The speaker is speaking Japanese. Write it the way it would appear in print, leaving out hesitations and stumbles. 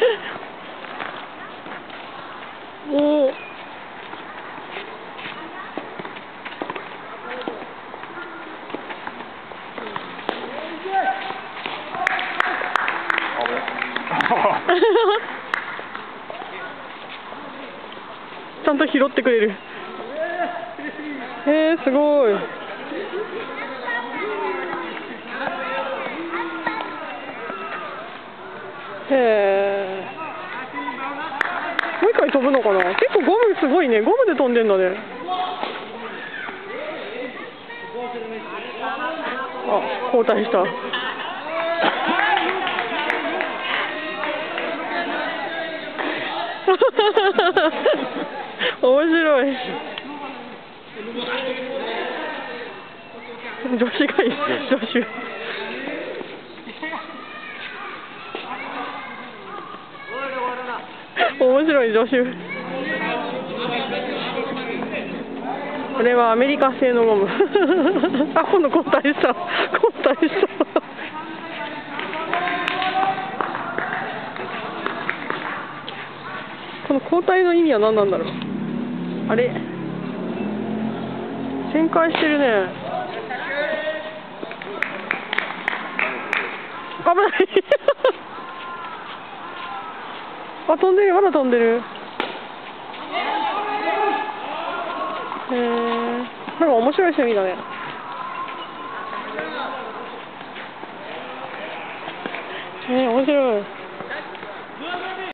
おー。ちゃんと拾ってくれる。すごい。もう一回飛ぶのかな。結構ゴムすごいね。ゴムで飛んでんだね。あ、交代した。面白い。女子がいい。女子。面白い女子。これはアメリカ製のゴム。あ、今度交代した。交代した。この交代の意味は何なんだろう。あれ、旋回してるね。危ない。あ、飛んでる、まだ飛んでる。なんか面白い趣味だね。面白い。